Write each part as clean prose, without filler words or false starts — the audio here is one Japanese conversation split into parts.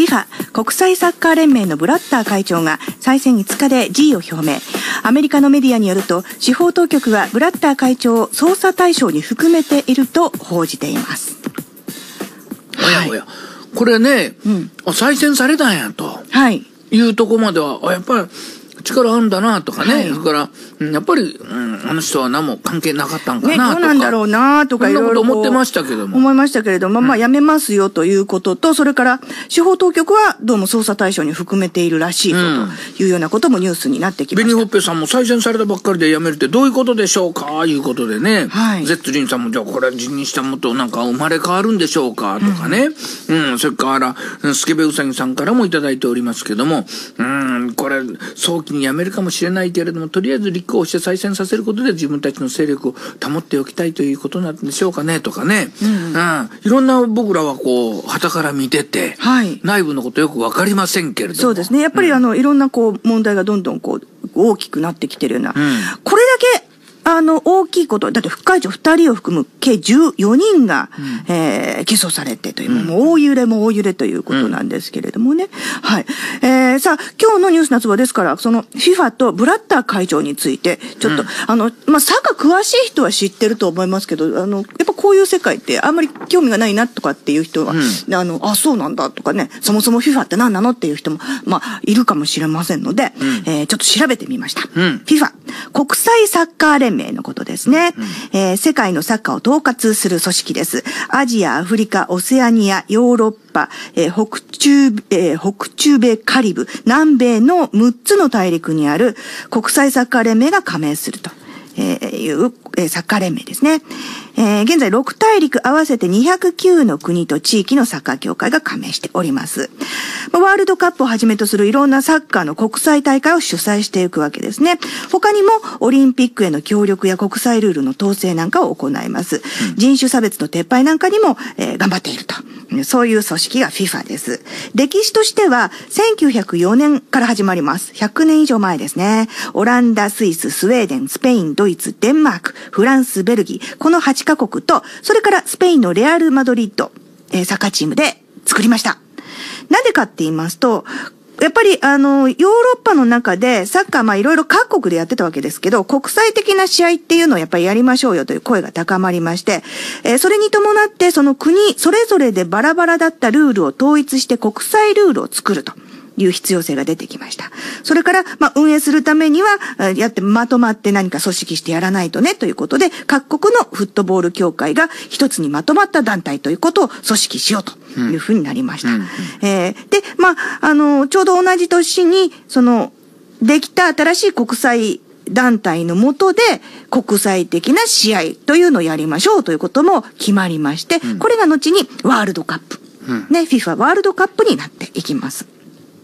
FIFA 国際サッカー連盟のブラッター会長が再選5日で辞意を表明。アメリカのメディアによると、司法当局はブラッター会長を捜査対象に含めていると報じています。 おやおや、これね、再選されたんやと、いうとこまではやっぱり力あるんだなとかね、それからやっぱり、あの人は何も関係なかったんかなとか、 どうなんだろうなとかいろいろ思ってましたけども、 思いましたけれども、まあやめますよということと、それから司法当局はどうも捜査対象に含めているらしいぞというようなこともニュースになってきました。 ベニホッペさんも再選されたばっかりで辞めるってどういうことでしょうかいうことでね、ゼッツリンさんもじゃあこれ辞任したもとなんか生まれ変わるんでしょうかとかね、それからスケベウサギさんからもいただいておりますけども、これ早期に辞めるかもしれないけれども、とりあえず立候補して再選させることで自分たちの勢力を保っておきたいということなんでしょうかねとかね、いろんな僕らはこう傍から見てて、内部のことよく分かりませんけれども、 そうですね、やっぱりいろんなこう問題がどんどんこう大きくなってきてるような、これだけ大きいこと、だって副会長2人を含む計14人が、起訴されてという、もう大揺れも大揺れということなんですけれどもね。さあ、今日のニュース夏はですから、その FIFA とブラッター会長について、ちょっと、サッカー詳しい人は知ってると思いますけど、やっぱこういう世界ってあんまり興味がないなとかっていう人は、そうなんだとかね、そもそも FIFA って何なのっていう人も、いるかもしれませんので、ちょっと調べてみました。FIFA、国際サッカー連盟のことですね。世界のサッカーを統括する組織です。アジア、アフリカ、オセアニア、ヨーロッパ、北中米カリブ、南米の6つの大陸にある国際サッカー連盟が加盟するというサッカー連盟ですね。現在6大陸合わせて209の国と地域のサッカー協会が加盟しております。ワールドカップをはじめとするいろんなサッカーの国際大会を主催していくわけですね。他にもオリンピックへの協力や国際ルールの統制なんかを行います。人種差別の撤廃なんかにも、頑張っていると。そういう組織が FIFA です。歴史としては1904年から始まります。100年以上前ですね。オランダ、スイス、スウェーデン、スペイン、ドイツ、デンマーク、フランス、ベルギー、この8カ国と、それからスペインのレアル・マドリッド、サッカーチームで作りました。なんでかって言いますと、やっぱりヨーロッパの中でサッカーいろいろ各国でやってたわけですけど、国際的な試合っていうのをやっぱりやりましょうよという声が高まりまして、それに伴ってその国それぞれでバラバラだったルールを統一して国際ルールを作るという必要性が出てきました。それから、運営するためには、まとまって何か組織してやらないとね、ということで、各国のフットボール協会が一つにまとまった団体ということを組織しようというふうになりました。で、ちょうど同じ年に、できた新しい国際団体の下で、国際的な試合というのをやりましょうということも決まりまして、これが後にワールドカップ、FIFA ワールドカップになっていきます。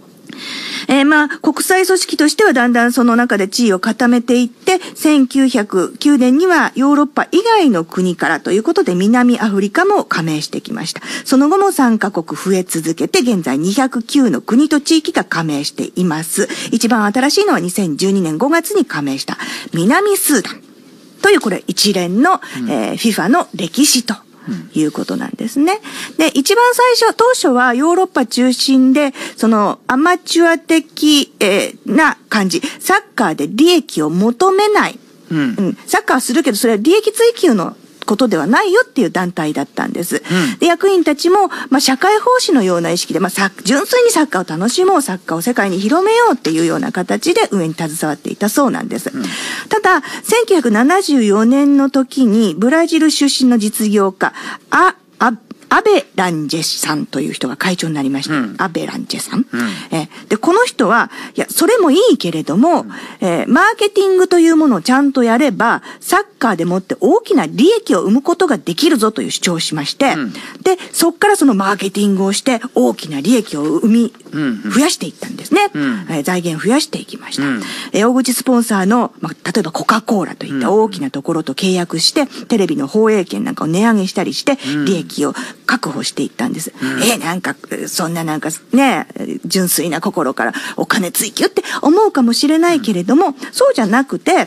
国際組織としてはだんだんその中で地位を固めていって、1909年にはヨーロッパ以外の国からということで南アフリカも加盟してきました。その後も3カ国増え続けて、現在209の国と地域が加盟しています。一番新しいのは2012年5月に加盟した南スーダンというこれ一連の、FIFA の歴史ということなんですね。で、一番最初、当初はヨーロッパ中心で、アマチュア的、な感じ、サッカーで利益を求めない。サッカーするけど、それは利益追求のことではないよっていう団体だったんです。で、役員たちも、社会奉仕のような意識で、純粋にサッカーを楽しもう、サッカーを世界に広めようっていうような形で運営に携わっていたそうなんです。ただ、1974年の時に、ブラジル出身の実業家、アベランジェさんという人が会長になりました。アベランジェさん。で、この人は、それもいいけれども、マーケティングというものをちゃんとやれば、サッカーでもって大きな利益を生むことができるぞという主張をしまして、で、そっからそのマーケティングをして大きな利益を増やしていったんですね。財源増やしていきました。大口スポンサーの、例えばコカ・コーラといった大きなところと契約して、テレビの放映権なんかを値上げしたりして、利益を確保していったんです。そんな純粋な心からお金追求って思うかもしれないけれども、そうじゃなくて、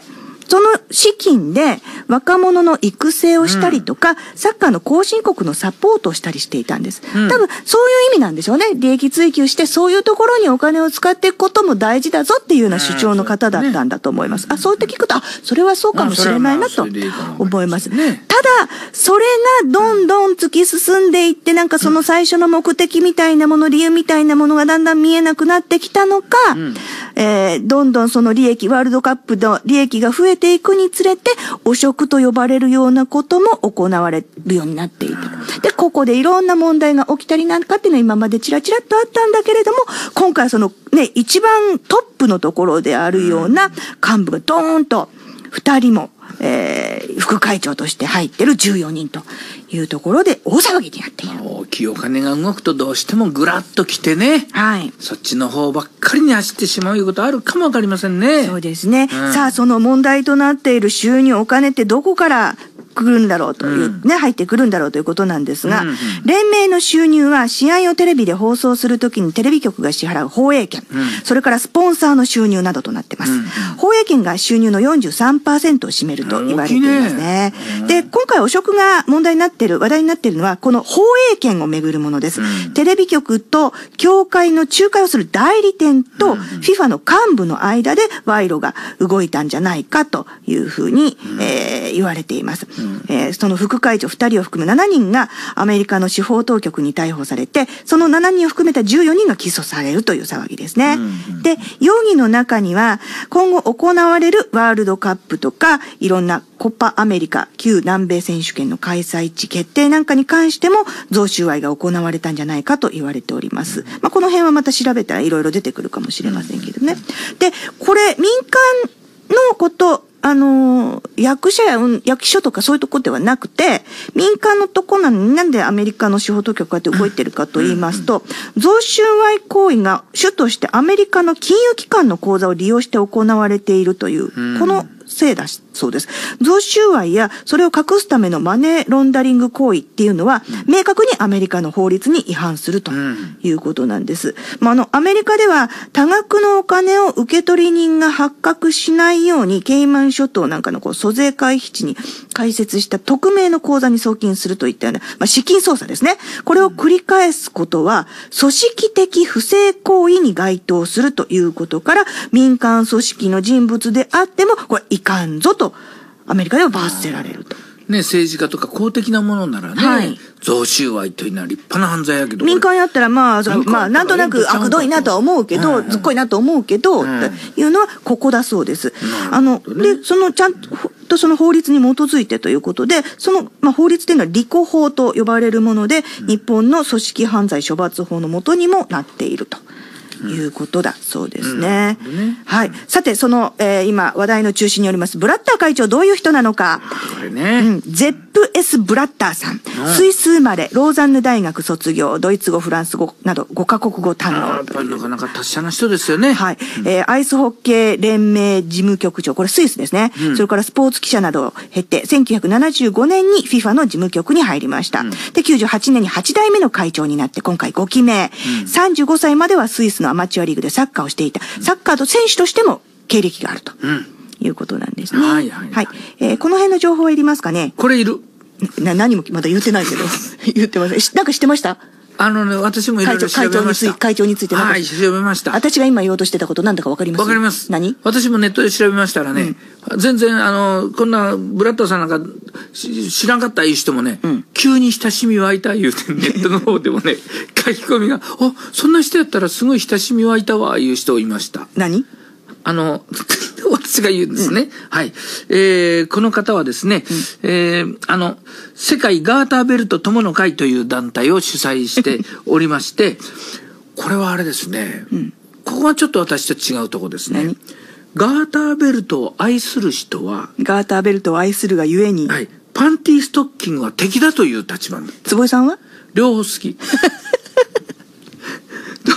その資金で若者の育成をしたりとか、サッカーの後進国のサポートをしたりしていたんです。多分、そういう意味なんでしょうね。利益追求して、そういうところにお金を使っていくことも大事だぞっていうような主張の方だったんだと思います。そうやって聞くと、それはそうかもしれないなと思います。ただ、それがどんどん突き進んでいって、なんかその最初の目的みたいなもの、理由みたいなものがだんだん見えなくなってきたのか、どんどんその利益、ワールドカップの利益が増えていくにつれて、汚職と呼ばれるようなことも行われるようになっていた。で、ここでいろんな問題が起きたりなんかっていうのは今までチラチラっとあったんだけれども、今回そのね、一番トップのところであるような幹部がドーンと2人も、副会長として入ってる14人というところで大騒ぎになっている。 大きいお金が動くとどうしてもグラッときてね、そっちの方ばっかりに走ってしまういうことあるかもわかりませんね。 そうですね。さあ、その問題となっている収入、お金ってどこから来るんだろうというね、入ってくるんだろうということなんですが、連盟の収入は試合をテレビで放送するときにテレビ局が支払う放映権、それからスポンサーの収入などとなっています。放映権が収入の 43% を占めると言われていますね。で、今回汚職が問題になっている、話題になっているのは、この放映権をめぐるものです。テレビ局と協会の仲介をする代理店と FIFA の幹部の間で賄賂が動いたんじゃないかというふうに、言われています。その副会長2人を含む7人がアメリカの司法当局に逮捕されて、その7人を含めた14人が起訴されるという騒ぎですね。で、容疑の中には今後行われるワールドカップとかいろんなコパアメリカ、旧南米選手権の開催地決定なんかに関しても贈収賄が行われたんじゃないかと言われております。この辺はまた調べたらいろいろ出てくるかもしれませんけどね。で、これ民間のこと、役所や役所とかそういうとこではなくて、民間のとこなのになんでアメリカの司法当局がって動いてるかと言いますと、贈収賄行為が主としてアメリカの金融機関の口座を利用して行われているという、このせいだそうです。贈収賄やそれを隠すためのマネーロンダリング行為っていうのは、明確にアメリカの法律に違反するということなんです。アメリカでは多額のお金を受取人が発覚しないように、ケイマン諸島なんかの租税回避地に開設した匿名の口座に送金するといったような、資金操作ですね。これを繰り返すことは、組織的不正行為に該当するということから、民間組織の人物であっても、これいかんぞと、アメリカでは罰せられると。 政治家とか公的なものならね、贈収賄というのは立派な犯罪やけど。 民間やったらなんとなく悪どいなとは思うけど、ずっこいなと思うけど、っていうのはここだそうです。で、ちゃんとその法律に基づいてということで、その、法律というのはリコ法と呼ばれるもので、日本の組織犯罪処罰法の元にもなっていると。いうことだそうですね。はい。さて、今話題の中心におりますブラッター会長、どういう人なのか。 これね。 ゼップ S ブラッターさん。スイス生まれ、ローザンヌ大学卒業、ドイツ語、フランス語など5カ国語堪能。 やっぱりなかなか達者な人ですよね。 はい。アイスホッケー連盟事務局長、これスイスですね。それからスポーツ記者などを経て、1975年に FIFA の事務局に入りました。で、98年に8代目の会長になって、今回5期目。35歳まではスイスのアマチュアリーグでサッカーをしていた。サッカーと選手としても経歴があるということなんですね。はい。この辺の情報はいりますかね。 これいる。 何もまだ言ってないけど。言ってません。なんか知ってました？ 私もいろいろ調べました。 会長についてはい、調べました。 私が今言おうとしてたことなんだかわかります？ わかります。 何？ 私もネットで調べましたらね、全然こんなブラッドさんなんか知らんかったいう人もね、急に親しみ湧いた言うてネットの方でもね、書き込みが、そんな人やったらすごい親しみ湧いたわいう人いました。 何？ 私が言うんですね。はい。この方はですね、世界ガーターベルト友の会という団体を主催しておりまして、これはあれですね、ここはちょっと私と違うとこですね。ガーターベルトを愛する人は、 ガーターベルトを愛するがゆえに、 はい、パンティーストッキングは敵だという立場なんだ。 坪井さんは？ 両方好き。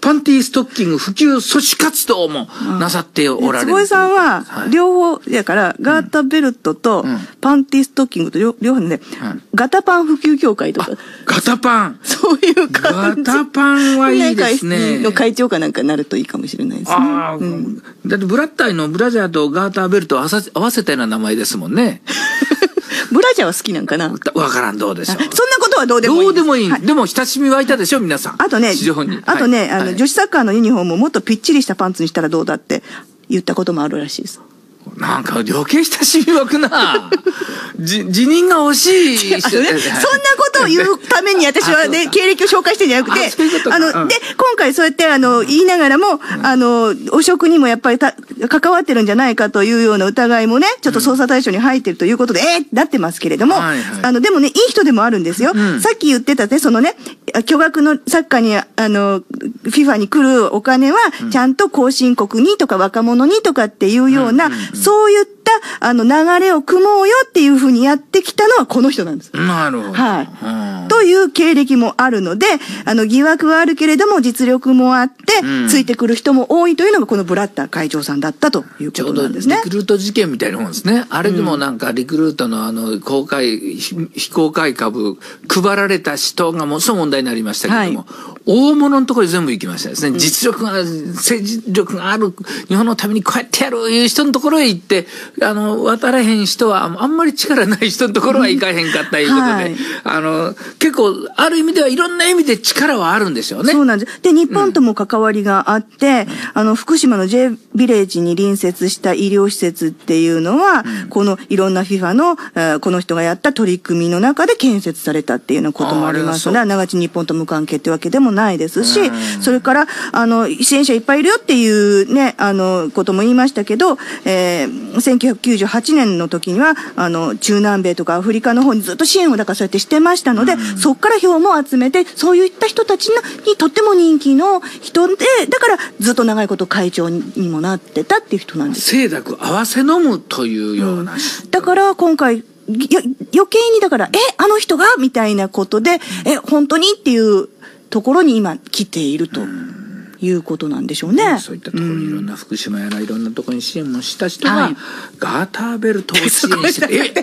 パンティストッキング普及阻止活動もなさっておられる。 坪井さんは、両方、やから、ガータベルトと、パンティストッキングと両方で、ガタパン普及協会とか。 ガタパンそういう感じ。 ガタパンはいいですね。 の会長かなんかになるといいかもしれないですね。 だってブラッタイのブラジャーとガーターベルトを合わせたような名前ですもんね。 ブラジャーは好きなんかな。 わからん、どうでしょう。 そんなことはどうでもいい。 どうでもいい。でも親しみ湧いたでしょ、皆さん。 あとね、女子サッカーのユニフォームをもっとぴっちりしたパンツにしたらどうだって言ったこともあるらしいです。 なんか余計親しみ湧くな。辞任が惜しい。 そんなことを言うために私はね、経歴を紹介してんじゃなくて、で、今回そうやって言いながらも、汚職にもやっぱり関わってるんじゃないかというような疑いもね、ちょっと捜査対象に入ってるということで、なってますけれども、でもね、いい人でもあるんですよ。さっき言ってたね、そのね、巨額のサッカーに、FIFA に来るお金は、ちゃんと後進国にとか若者にとかっていうような、そういった流れを組もうよっていうふうにやってきたのはこの人なんです。 なるほど。 はい。という経歴もあるので、疑惑はあるけれども実力もあって、ついてくる人も多いというのがこのブラッター会長さんだったということなんですね。 ちょうどリクルート事件みたいなもんですね。あれでもなんかリクルートの非公開株配られた人がものすごい問題になりましたけれども、大物のところに全部行きましたですね。実力が、政治力がある、日本のためにこうやってやるいう人のところへ行って、渡らへん人は、あんまり力ない人のところは行かへんかったいうことで、結構、ある意味ではいろんな意味で力はあるんですよね。 そうなんです。で、日本とも関わりがあって、福島の J ビレッジに隣接した医療施設っていうのは、このいろんな FIFA の、この人がやった取り組みの中で建設されたっていうようなこともありますので、あながち日本と無関係ってわけでもないですし、それから、支援者いっぱいいるよっていうね、ことも言いましたけど、1998年の時には、中南米とかアフリカの方にずっと支援をだからそうやってしてましたので、そっから票も集めて、そういった人たちにとっても人気の人で、だからずっと長いこと会長にもなってたっていう人なんです。 清濁合わせ飲むというような、 だから今回、余計にだから、あの人がみたいなことで、本当にっていうところに今来ていると。いうことなんでしょうね。 そういったところにいろんな福島やらいろんなところに支援もした人が、ガーターベルトを支援して、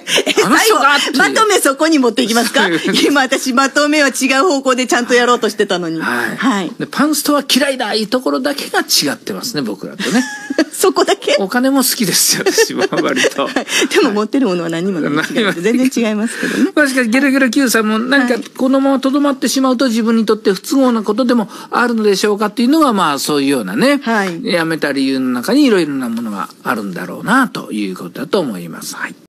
あの人がまとめそこに持っていきますか？今私まとめは違う方向でちゃんとやろうとしてたのに。 はい。でパンストは嫌いだいうところだけが違ってますね、僕らとね。 そこだけ？ お金も好きですよ、私は割と。 でも持ってるものは何もない。全然違いますけどね。 しかしゲラゲラ Q さんも何かこのままとどまってしまうと自分にとって不都合なことでもあるのでしょうかっていうのがまあそういうようなね、やめた理由の中にいろいろなものがあるんだろうなということだと思います。はい。